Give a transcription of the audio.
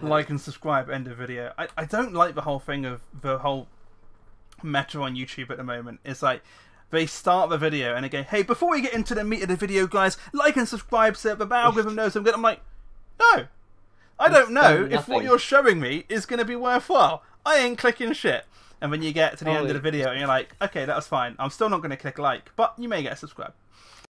like and subscribe, end of video. I don't like the whole thing of the whole meta on YouTube at the moment. It's like they start the video and they go, hey, before we get into the meat of the video, guys, like and subscribe so the algorithm knows I'm good. I'm like, no, I don't know if what you're showing me is going to be worthwhile. I ain't clicking shit. And then you get to the end of the video and you're like, okay, that was fine. I'm still not going to click like, but you may get a subscribe.